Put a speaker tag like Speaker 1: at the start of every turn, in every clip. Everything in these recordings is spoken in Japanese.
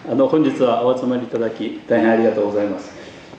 Speaker 1: 本日はお集まりいただき大変ありがとうございます。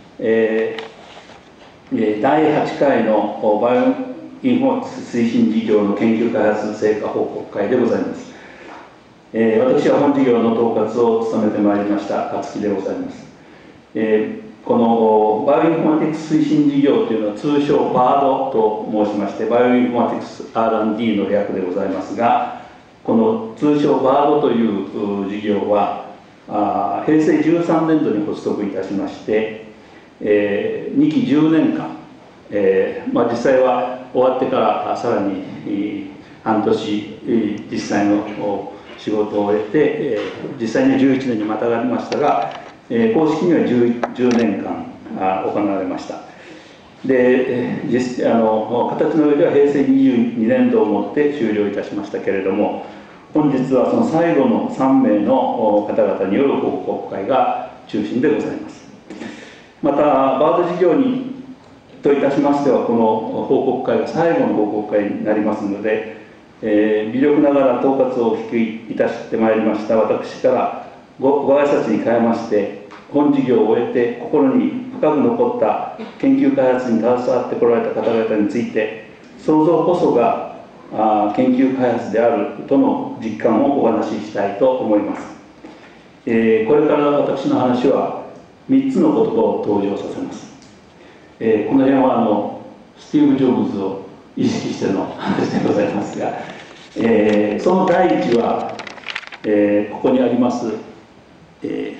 Speaker 1: 第8回のバイオインフォマティクス推進事業の研究開発成果報告会でございます。私は本事業の統括を務めてまいりました勝木でございます。このバイオインフォマティクス推進事業というのは通称バードと申しまして、バイオインフォマティクス R&D の略でございますが、この通称バードという事業は平成13年度に発足いたしまして、2期10年間、実際は終わってからさらに半年実際の仕事を終えて、実際には11年にまたがりましたが、公式には 10年間行われました。で、形の上では平成22年度をもって終了いたしましたけれども、本日はその最後の3名の方々による報告会が中心でございます。また、バード事業にといたしましては、この報告会が最後の報告会になりますので、微力ながら統括をお引きいたしてまいりました私からご挨拶に変えまして、本事業を終えて心に深く残った研究開発に携わってこられた方々について、創造こそが研究開発であるとの実感をお話ししたいと思います。これから私の話は3つの言葉を登場させます。この辺はスティーブ・ジョブズを意識しての話でございますが、その第一は、ここにあります、ゲ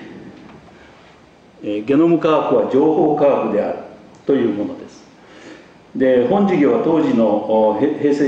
Speaker 1: ノム科学は情報科学であるというものです。で、本事業は当時の平成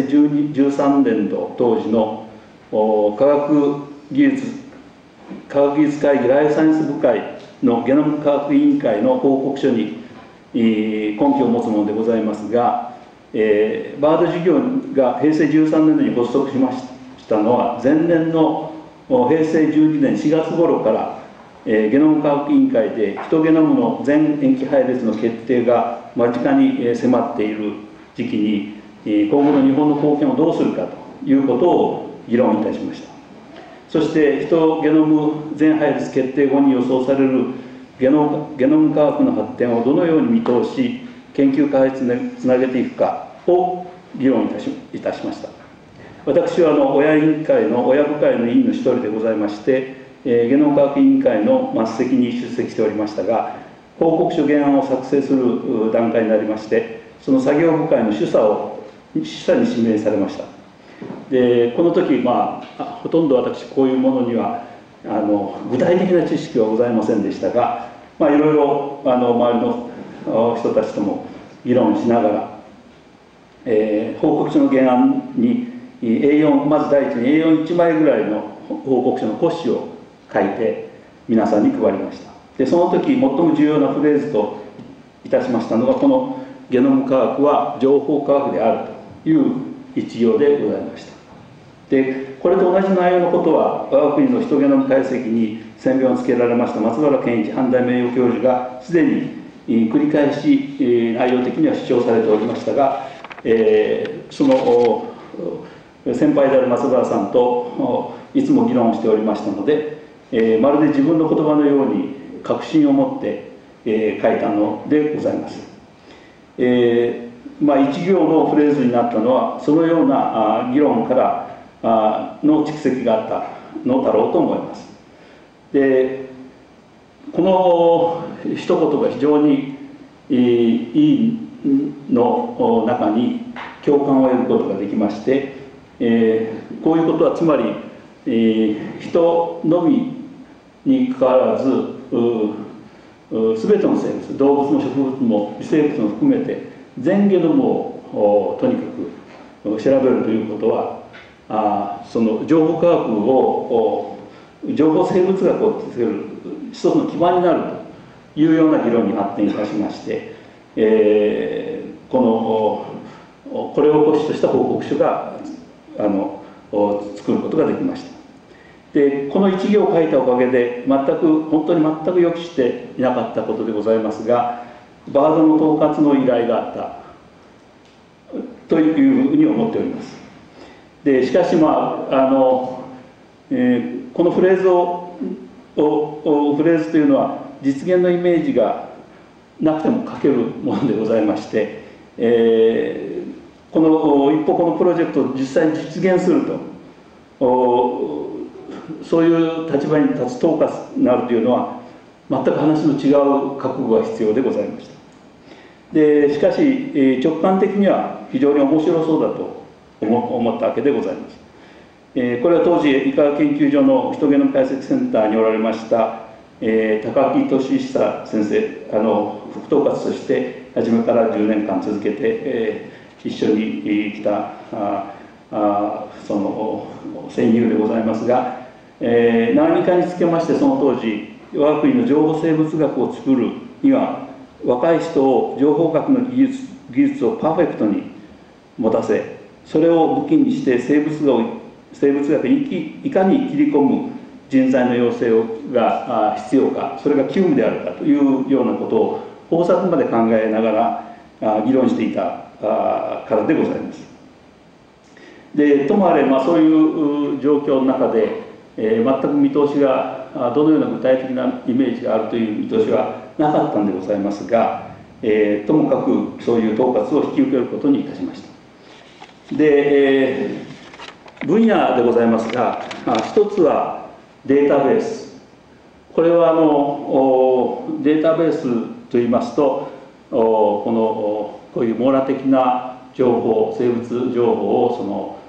Speaker 1: 13年度当時の科学技術会議ライフサイエンス部会のゲノム科学委員会の報告書に根拠を持つものでございますが、バード事業が平成13年度に発足しましたのは前年の平成12年4月頃からゲノム科学委員会でヒトゲノムの全塩基配列の決定が間近に迫っている時期に今後の日本の貢献をどうするかということを議論いたしました。そしてヒトゲノム全配列決定後に予想されるゲノム科学の発展をどのように見通し研究開発につなげていくかを議論いたしました。私は親部会の委員の一人でございまして、ゲノム科学委員会の末席に出席しておりましたが、報告書原案を作成する段階になりまして、その作業部会の主査に指名されました。で、この時、ほとんど私こういうものには具体的な知識はございませんでしたが、いろいろ周りの人たちとも議論しながら、報告書の原案にまず第一に A41 枚ぐらいの報告書の骨子を書いて皆さんに配りました。で、その時最も重要なフレーズといたしましたのが、このゲノム科学は情報科学であるという一行でございました。で、これと同じ内容のことは我が国のヒトゲノム解析に先鞭をつけられました松原健一阪大名誉教授がすでに繰り返し内容的には主張されておりましたが、その先輩である松原さんといつも議論しておりましたので、まるで自分の言葉のように確信を持って書いたのでございます。一行のフレーズになったのはそのような議論からの蓄積があったのだろうと思います。で、この一言が非常にいいの中に共感を得ることができまして、こういうことはつまり、人のみにかかわらず全ての生物、動物も植物も微生物も含めて全ゲノムをとにかく調べるということは、その情報科学を情報生物学をつける一つの基盤になるというような議論に発展いたしまして、これを骨子とした報告書が作ることができました。で、この一行を書いたおかげで本当に全く予期していなかったことでございますが、バードの統括の依頼があったというふうに思っております。で、しかしこのフレーズをフレーズというのは実現のイメージがなくても書けるものでございまして、このプロジェクトを実際に実現すると、そういう立場に立つ統括になるというのは全く話の違う覚悟が必要でございました。でしかし直感的には非常に面白そうだと思ったわけでございます。これは当時医科学研究所のヒトゲノム解析センターにおられました高木俊久先生、副統括として初めから10年間続けて一緒に来たその戦友でございますが、何かにつけましてその当時我が国の情報生物学を作るには若い人を情報学の技術をパーフェクトに持たせ、それを武器にして生物学にいかに切り込む人材の養成が必要か、それが急務であるかというようなことを方策まで考えながら議論していたからでございます。でともあれ、そういう状況の中で、全く見通しがどのような具体的なイメージがあるという見通しはなかったんでございますが、ともかくそういう統括を引き受けることにいたしました。で、分野でございますが、一つはデータベース。これはデータベースといいますと、こういう網羅的な情報、生物情報を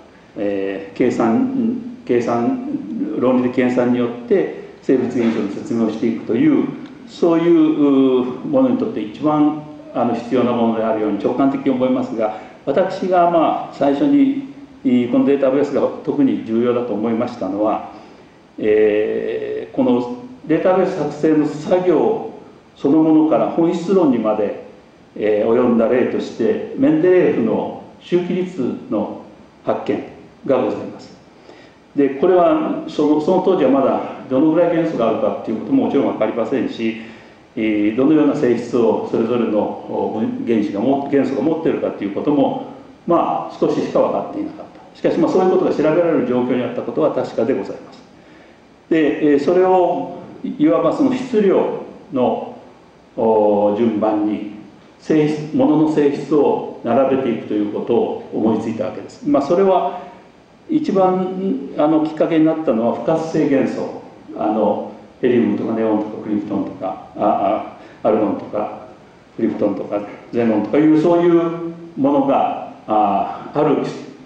Speaker 1: 論理的計算によって生物現象の説明をしていくという、そういうものにとって一番必要なものであるように直感的に思いますが、私が最初にこのデータベースが特に重要だと思いましたのは、このデータベース作成の作業そのものから本質論にまで及んだ例としてメンデレーエフの周期律の発見がございます。でこれはその当時はまだどのぐらい元素があるかっていうことももちろん分かりませんし、どのような性質をそれぞれの元素が持っているかっていうことも少ししか分かっていなかった。しかしそういうことが調べられる状況にあったことは確かでございます。でそれをいわばその質量の順番に物の性質を並べていくということを思いついたわけです。それは一番きっかけになったのは不活性元素、ヘリウムとかネオンとかクリプトンとかアルゴンとかクリプトンとかゼノンとかいうそういうものがある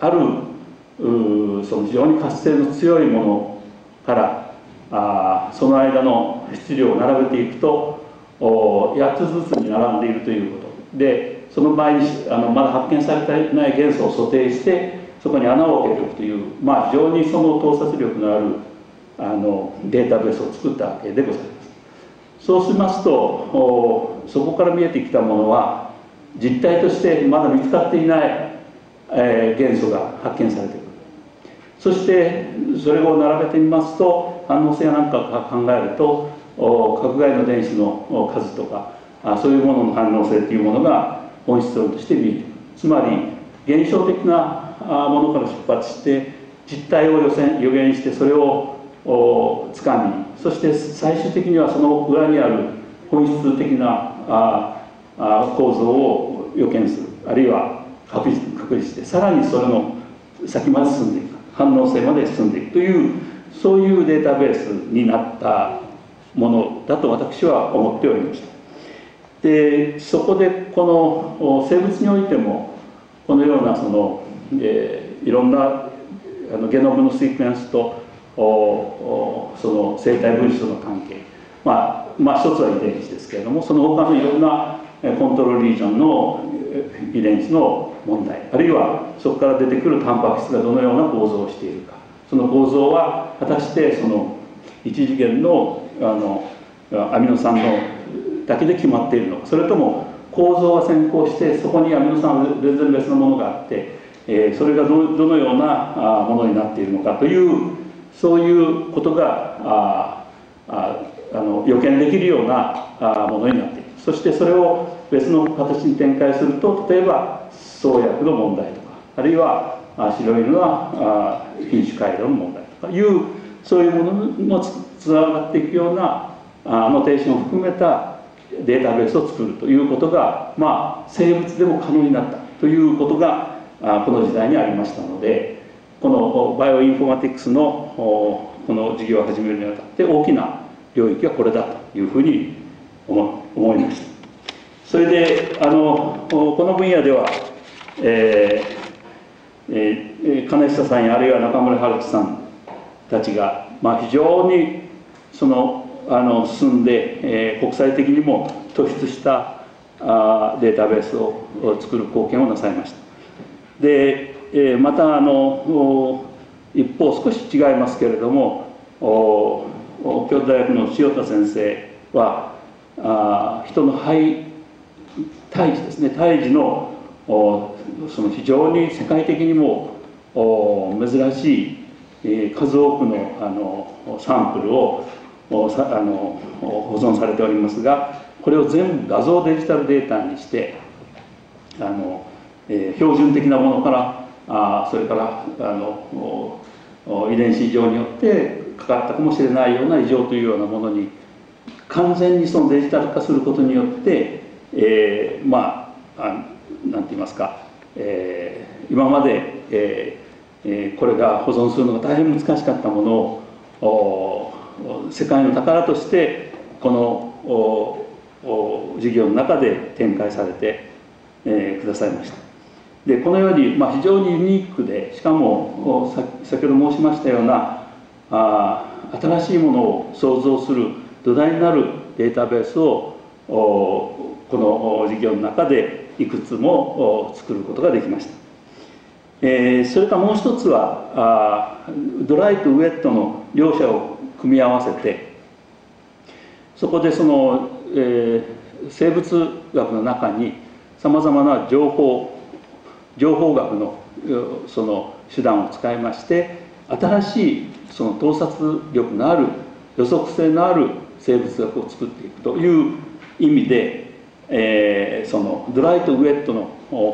Speaker 1: その非常に活性の強いものからその間の質量を並べていくと8つずつに並んでいるということで、その場合にまだ発見されてない元素を素定してそこに穴を開けておくという、非常にその洞察力のあるデータベースを作ったわけでございます。そうしますとそこから見えてきたものは実態としてまだ見つかっていない元素が発見されてくる。そしてそれを並べてみますと反応性なんかを考えると核外の電子の数とかそういうものの反応性というものが本質論として見えてくる。つまり現象的なものから出発して実態を予言してそれをつかみ、そして最終的にはその裏にある本質的な構造を予見する、あるいは確立してさらにそれの先まで進んでいく、反応性まで進んでいくというそういうデータベースになったものだと私は思っておりました。でそこでこの生物においてもこのようないろんなゲノムのシークエンスとその生体分子との関係、一つは遺伝子ですけれども、その他のいろんなコントロールリージョンの遺伝子の問題、あるいはそこから出てくるタンパク質がどのような構造をしているか、その構造は果たしてその一次元のアミノ酸のだけで決まっているのか、それとも構造が先行してそこにアミノ酸は全然別のものがあってそれがどのようなものになっているのかというそういうことが予見できるようなものになっている。そしてそれを別の形に展開すると、例えば創薬の問題とか、あるいは白いのは品種改良の問題とかいうそういうものもつながっていくようなアノテーションを含めたデータベースを作るということが、生物でも可能になったということがこの時代にありましたので、このバイオインフォマティクスのこの事業を始めるにあたって大きな領域はこれだというふうに思いました。それでこの分野では、金久さんやあるいは中村春樹さんたちが、非常に進んで、国際的にも突出したデータベースを作る貢献をなさいました。で、また一方少し違いますけれども、京都大学の塩田先生は人の胎児ですね、胎児のその非常に世界的にも珍しい数多くのサンプルを保存されておりますが、これを全部画像デジタルデータにして標準的なものからそれから遺伝子異常によってかかったかもしれないような異常というようなものに完全にそのデジタル化することによってなんて言いますか、今まで、これが保存するのが大変難しかったものを世界の宝としてこの事業の中で展開されて、くださいました。でこのように、非常にユニークで、しかも先ほど申しましたような新しいものを創造する土台になるデータベースをこの事業の中でいくつも作ることができました。それからもう一つはドライとウェットの両者を組み合わせて、そこで生物学の中にさまざまな情報学のその手段を使いまして、新しいその洞察力のある予測性のある生物学を作っていくという意味で、そのドライとウェットの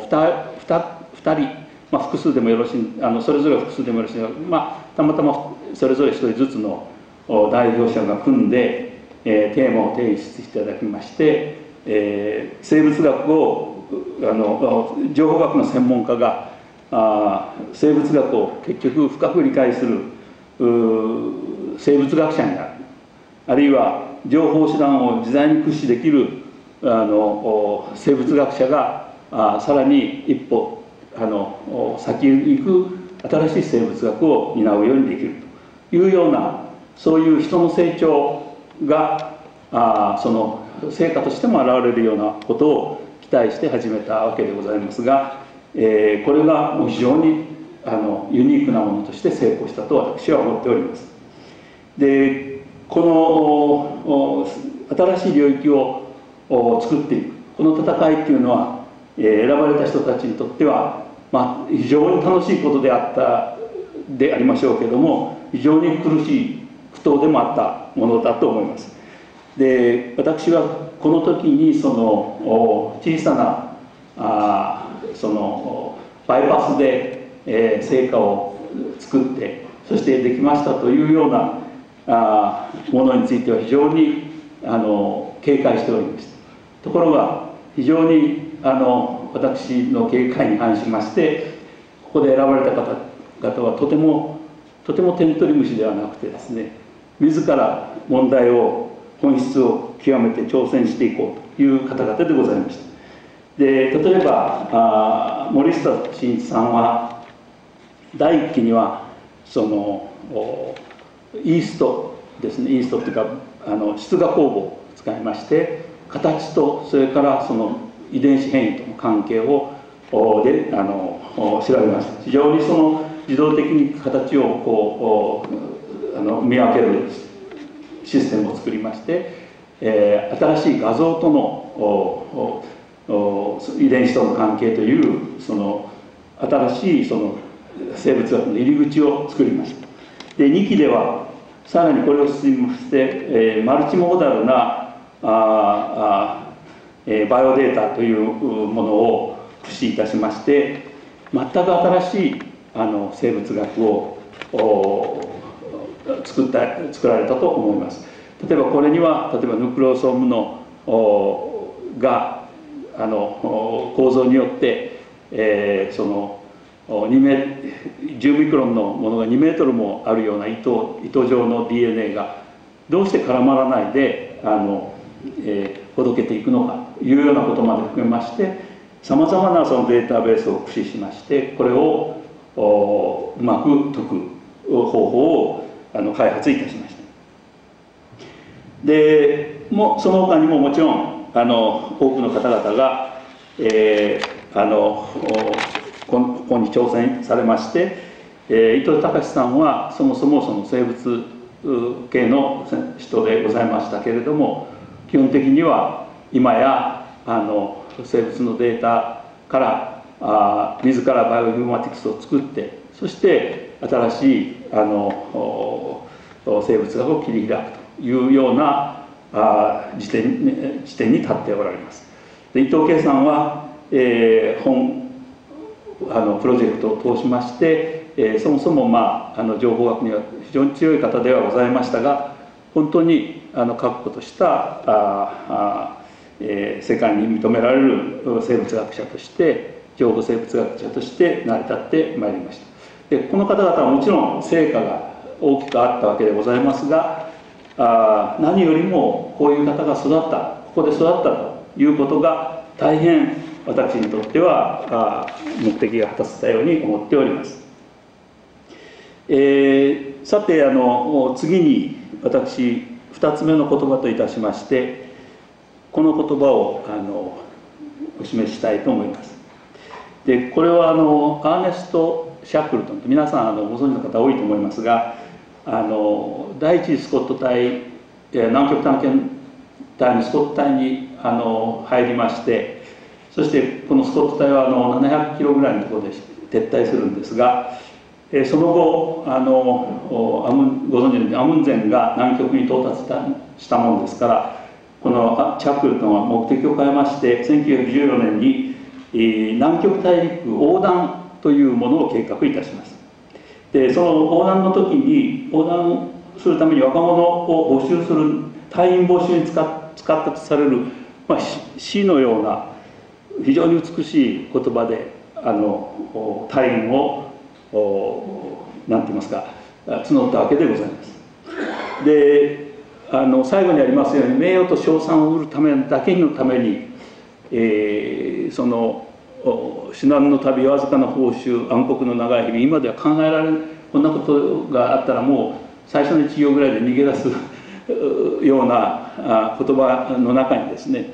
Speaker 1: 2人、複数でもよろしい、それぞれ複数でもよろしい、たまたまそれぞれ1人ずつの代表者が組んで、テーマを提出していただきまして、生物学を情報学の専門家が生物学を結局深く理解する生物学者になる、あるいは情報手段を自在に駆使できる生物学者がさらに一歩先に行く新しい生物学を担うようにできるというような、そういう人の成長がその成果としても現れるようなことを期待して始めたわけでございますが、これがもう非常にユニークなものとして成功したと私は思っております。でこの新しい領域を作っていくこの戦いっていうのは、選ばれた人たちにとっては、非常に楽しいことでありましょうけれども、非常に苦しい苦闘でもあったものだと思います。で私はこの時にその小さなそのバイパスで、成果を作ってそしてできましたというようなものについては非常に警戒しておりました。ところが非常に私の警戒に反しまして、ここで選ばれた方々はとても点取り虫ではなくてですね、自ら問題を本質を極めて挑戦していこうという方々でございました。で例えば森下真一さんは第一期にはそのイーストですね、イーストっていうか出芽酵母を使いまして形とそれからその遺伝子変異との関係を調べました。非常にその自動的に形を見分けるシステムを作りまして、新しい画像との遺伝子との関係というその新しいその生物学の入り口を作りました。で2期ではさらにこれを進みまして、マルチモーダルなバイオデータというものを駆使いたしまして、全く新しい生物学を作られたと思います。例えばこれにはヌクレオソームのが構造によって、その10ミクロンのものが2メートルもあるような糸状の DNA がどうして絡まらないでほどけていくのかというようなことまで含めまして、さまざまなそのデータベースを駆使しまして、これをうまく解く方法を開発いたしました。でその他にももちろん多くの方々が、ここに挑戦されまして、伊藤隆さんはそもそもその生物系の人でございましたけれども、基本的には今や生物のデータから自らバイオインフォマティクスを作って、そして新しい生物学を切り開くというような時点に立っておられます。で伊藤圭さんは、本プロジェクトを通しまして、そもそも、情報学には非常に強い方ではございましたが、本当に確固とした世界に認められる生物学者として、情報生物学者として成り立ってまいりました。でこの方々はもちろん成果が大きくあったわけでございますが、何よりもこういう方が育った、ここで育ったということが大変私にとっては目的が果たせたように思っております。さて次に私2つ目の言葉といたしまして、この言葉をお示ししたいと思います。でこれはアーネスト・シャックルトンと皆さんご存知の方多いと思いますが、第一次スコット隊南極探検隊のスコット隊に入りまして、そしてこのスコット隊は700キロぐらいのところで撤退するんですが、その後ご存知のようにアムンゼンが南極に到達したものですから、このチャックルトンは目的を変えまして、1914年に南極大陸横断というものを計画いたします。でその横断の時に横断するために若者を募集する隊員募集に使ったとされる、詩のような非常に美しい言葉で隊員を何て言いますか募ったわけでございます。で最後にありますように、名誉と称賛を得るためだけのために、その至難の旅、わずかな報酬、暗黒の長い日々、今では考えられない、こんなことがあったらもう最初の1行ぐらいで逃げ出すような言葉の中にですね、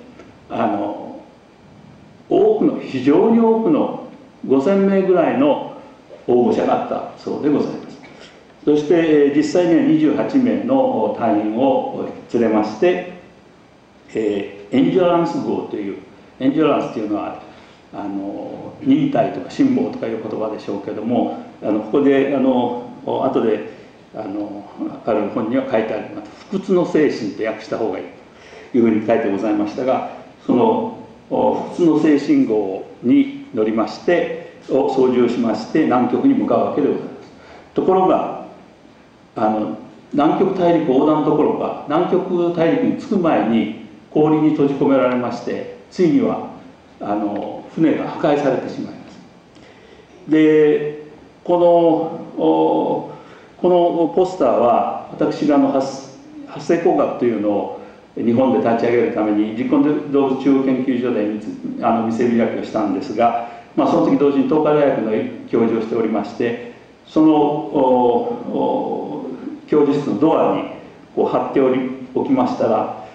Speaker 1: 非常に多くの5000名ぐらいの応募者があったそうでございます。そして実際には28名の隊員を連れまして、エンジョランス号という、エンジョランスというのは忍耐とか辛抱とかいう言葉でしょうけども、ここで後である本には書いてあります「不屈の精神」と訳した方がいいというふうに書いてございましたが、その不屈の精神号に乗りまして操縦しまして南極に向かうわけでございます。ところが南極大陸横断どころか南極大陸に着く前に氷に閉じ込められまして、ついには船が破壊されてしまいます。でこのポスターは私が発生工学というのを日本で立ち上げるために実根動物中央研究所で見せ開きをしたんですが、その時同時に東海大学の教授をしておりまして、その教授室のドアに貼っておきましたら、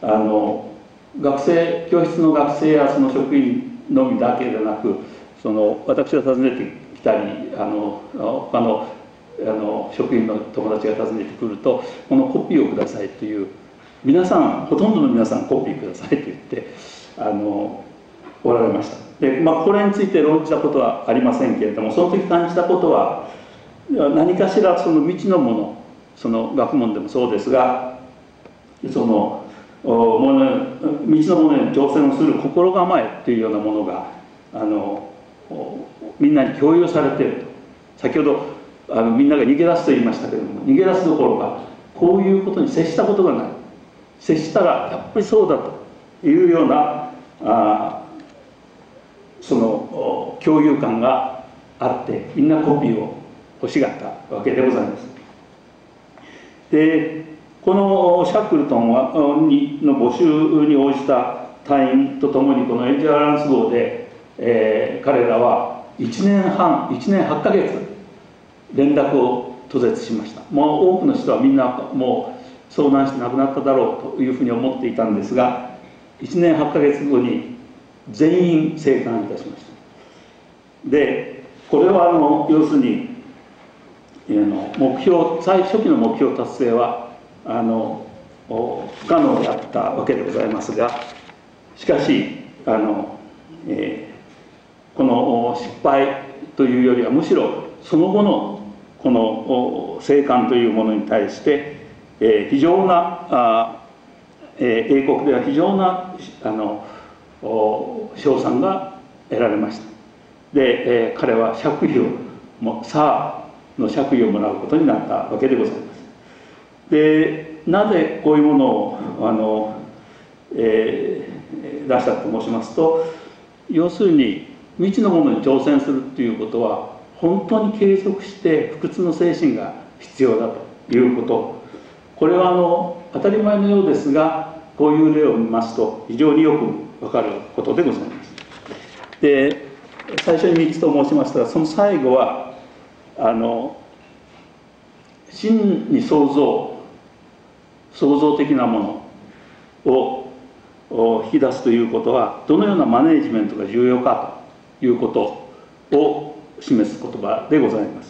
Speaker 1: 教室の学生やその職員のみだけでなく、私が訪ねてきたり他の職員の友達が訪ねてくると、このコピーをくださいという、ほとんどの皆さんコピーくださいと言っておられました。で、これについて論じたことはありませんけれども、その時感じたことは、何かしらその未知のもの、その学問でもそうですが、未知のものに挑戦をする心構えというようなものがみんなに共有されていると。先ほどみんなが逃げ出すと言いましたけれども、逃げ出すどころかこういうことに接したことがない、接したらやっぱりそうだというようなその共有感があって、みんなコピーを欲しがったわけでございます。でこのシャックルトンの募集に応じた隊員とともにこのエンジェアランス号で、彼らは1年8ヶ月連絡を途絶しました。もう多くの人はみんなもう遭難して亡くなっただろうというふうに思っていたんですが、1年8ヶ月後に全員生還いたしました。でこれは要するに最初期の目標達成は不可能であったわけでございますが、しかしこの失敗というよりはむしろその後のこの生還というものに対して非常な英国では非常な賞賛が得られました。で彼は爵位をサーの爵位をもらうことになったわけでございます。でなぜこういうものを出したと申しますと、要するに未知のものに挑戦するということは本当に継続して不屈の精神が必要だということ、これは当たり前のようですが、こういう例を見ますと非常によくわかることでございます。で最初に3つと申しましたが、その最後は真に創造的なものを引き出すということはどのようなマネージメントが重要かということを示す言葉でございます。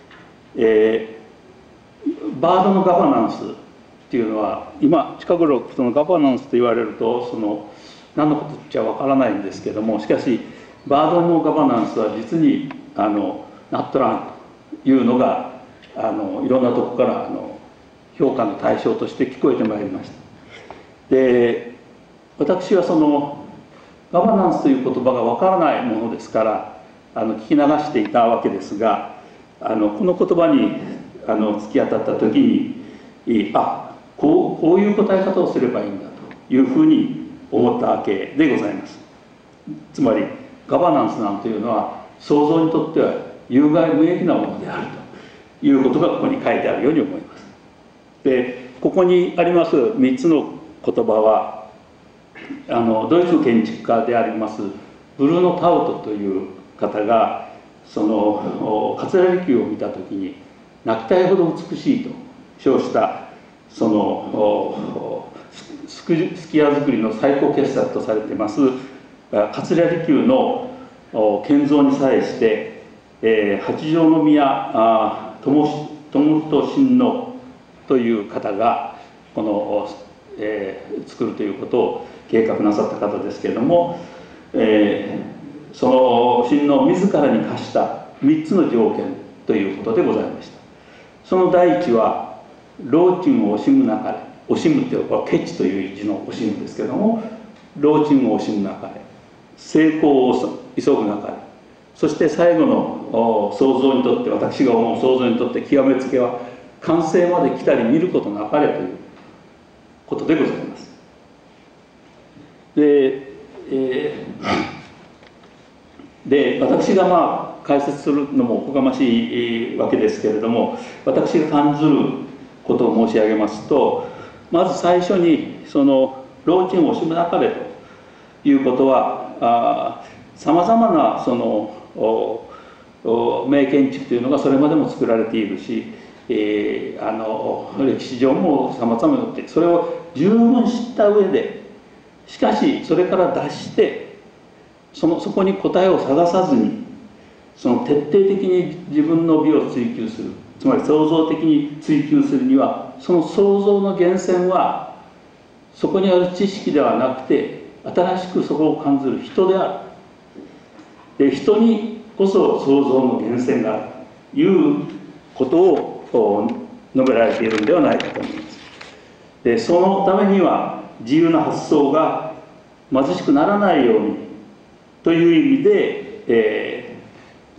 Speaker 1: バードのガバナンスっていうのは今近頃そのガバナンスと言われると何のことっちゃわからないんですけども、しかしバードのガバナンスは実にナットランというのがいろんなとこから評価の対象として聞こえてまいりました。で私はそのガバナンスという言葉がわからないものですから聞き流していたわけですが、この言葉に突き当たった時にこういう答え方をすればいいんだというふうに思ったわけでございます。つまりガバナンスなんていうのは創造にとっては有害無益なものであるということがここに書いてあるように思います。でここにあります3つの言葉はドイツの建築家でありますブルーノ・タウトという方がその桂離宮を見た時に泣きたいほど美しいと称したその数寄屋造りの最高傑作とされています桂離宮の建造に際して八条宮友人親王という方がこの、作るということを計画なさった方ですけれども、その親王自らに課した3つの条件ということでございました。その第一は老賃を惜しむなかれ、惜しむというのはケチという字の惜しむですけれども、老賃を惜しむなかれ、成功を急ぐなかれ、そして最後の創造にとって、私が思う創造にとって極めつけは完成まで来たり見ることなかれということでございます。で私が解説するのもおこがましいわけですけれども、私が感じることを申し上げますと、まず最初にその老賃を惜しむなかれということはさまざまなその名建築というのがそれまでも作られているし、歴史上もさまざまによってそれを十分知った上で、しかしそれから脱してそこに答えを探さずに徹底的に自分の美を追求する、つまり創造的に追求するには、その創造の源泉はそこにある知識ではなくて新しくそこを感じる人である。で人にこそ創造の源泉があるということを述べられているのではないかと思います。でそのためには自由な発想が貧しくならないようにという意味で、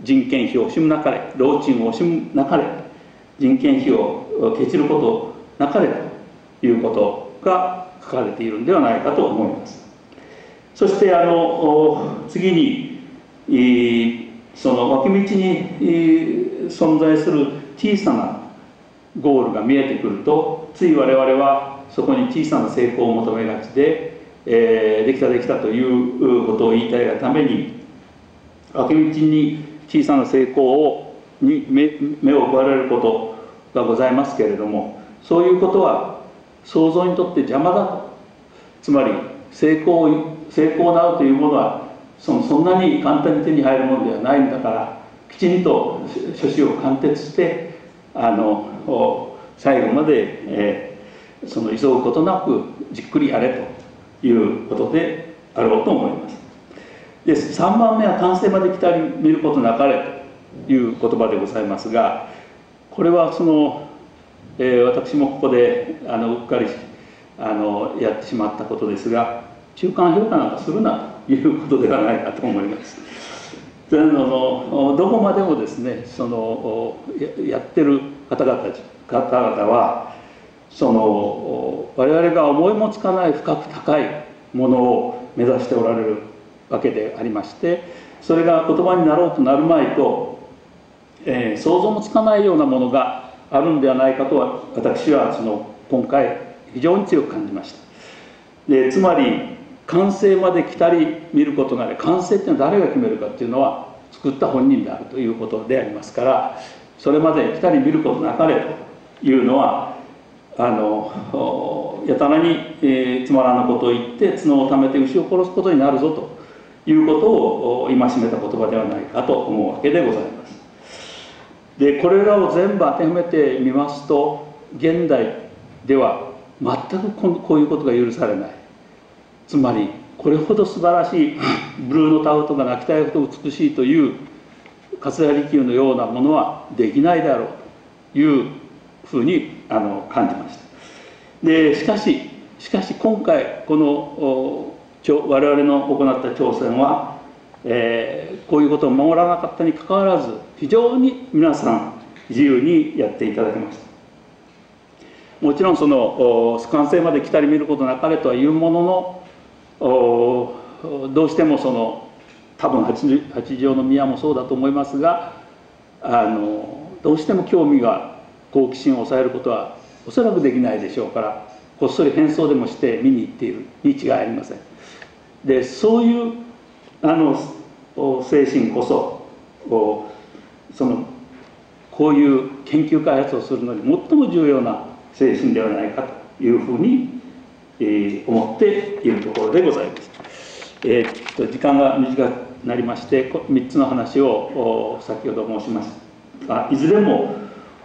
Speaker 1: 人件費を惜しむなかれ、労賃を惜しむなかれ、人件費をケチることなかれということが書かれているんではないかと思います。そして次にその脇道に存在する小さなゴールが見えてくると、つい我々はそこに小さな成功を求めがちで、できたできたということを言いたいがために、脇道に小さな成功に目を奪われることがございますけれども、そういうことは創造にとって邪魔だと。つまり成功などというものはそんなに簡単に手に入るものではないんだから、きちんと諸子を貫徹して最後まで、急ぐことなくじっくりやれということであろうと思います。で3番目は完成まで来たり見ることなかれという言葉でございますが、これは私もここでうっかりやってしまったことですが、中間評価なんかするなということではないかと思います。どこまでもですね、やってる方々は我々が思いもつかない深く高いものを目指しておられるわけでありまして、それが言葉になろうとなるまいと、想像もつかないようなものがあるんではないかと私は今回非常に強く感じました。でつまり完成まで来たり見ることがね、完成っていうのは誰が決めるかっていうのは作った本人であるということでありますから、それまで来たり見ることなかれというのはやたらに、つまらぬことを言って角をためて牛を殺すことになるぞということを戒めた言葉ではないかと思うわけでございます。でこれらを全部当てはめてみますと、現代では全くこういうことが許されない。つまりこれほど素晴らしいブルーのタウトが泣きたいほど美しいという桂離宮のようなものはできないであろうというふうに感じました。でしかし今回この我々の行った挑戦は、こういうことを守らなかったにかかわらず、非常に皆さん自由にやっていただきました。もちろん完成まで来たり見ることなかれとはいうものの、どうしても多分八条の宮もそうだと思いますが、どうしても興味が好奇心を抑えることはおそらくできないでしょうから、こっそり変装でもして見に行っているに違いありません。でそういう精神こそこういう研究開発をするのに最も重要な精神ではないかというふうに、思っているところでございます。時間が短くなりまして、3つの話を先ほど申しましたが、いずれも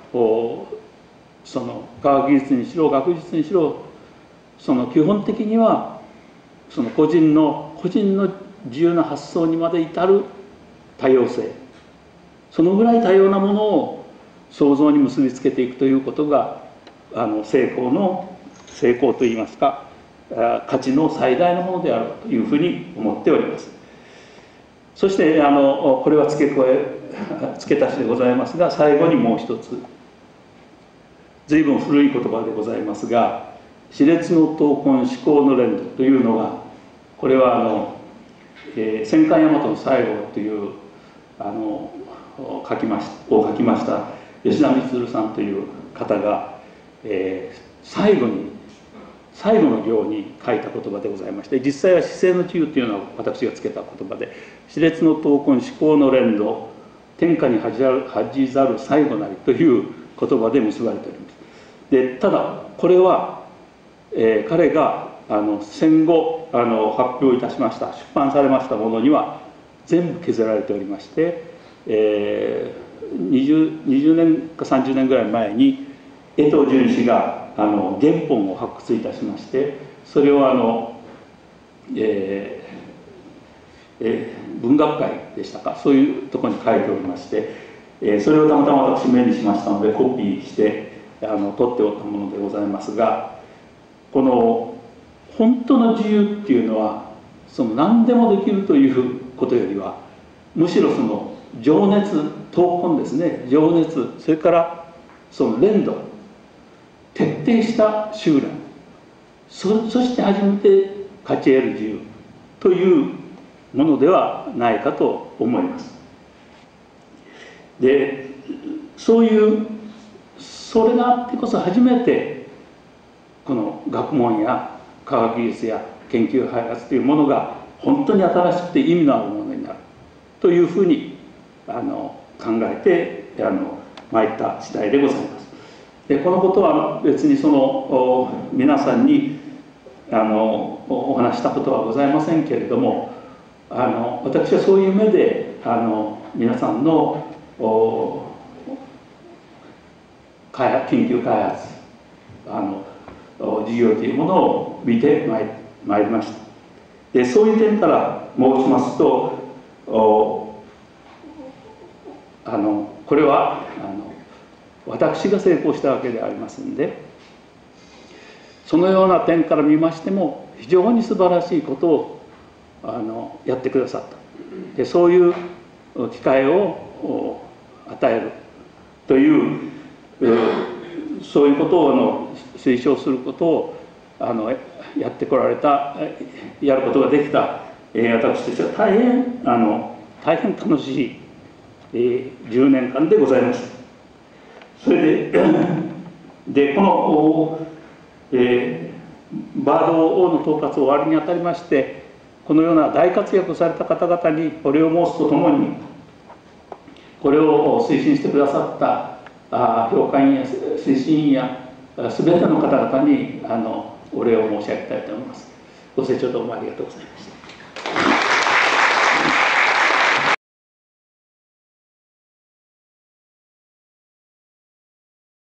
Speaker 1: 科学技術にしろ学術にしろ、基本的には個人の自由な発想にまで至る多様性、そのぐらい多様なものを創造に結びつけていくということが成功といいますか、価値の最大のものであるというふうに思っております。そしてこれは付け足しでございますが、最後にもう一つ、随分古い言葉でございますが、熾烈の闘魂思考の連動というのが、これは戦艦大和の最後という書きました吉田満さんという方が、最後の行に書いた言葉でございまして、実際は姿勢の自由というのは私がつけた言葉で、熾烈の闘魂思考の連動、天下に恥じざる最後なりという言葉で結ばれております。でただこれは、彼が戦後発表いたしました、出版されましたものには全部削られておりまして、20年か30年ぐらい前に江藤淳氏が原本を発掘いたしまして、それを文学会でしたか、そういうところに書いておりまして、それをたまたま私目にしましたのでコピーして取っておったものでございますが、この本当の自由っていうのは何でもできるということよりは、むしろ情熱、闘魂ですね、情熱、それからその練度、徹底した修練、そして初めて勝ち得る自由というものではないかと思います。で、そういうそれがあってこそ初めてこの学問や科学技術や研究開発というものが本当に新しくて意味のあるものになるというふうに考えて参った次第でございます。でこのことは別にその皆さんにお話したことはございませんけれども、私はそういう目で皆さんの研究開発事業というものを見てまいりました。でそういう点から申しますとこれは私が成功したわけでありますので、そのような点から見ましても非常に素晴らしいことをやってくださった。でそういう機会を与えるというそういうことを推奨することをやってこられた、やることができた、私としては大変楽しい、10年間でございました。それでこの、バード王の統括を終わりにあたりまして、このような大活躍された方々にお礼を申すとともに、これを推進してくださった評価員や推進員やすべての方々にお礼を申し上げたいと思います。ご清聴どうもありがとうございました。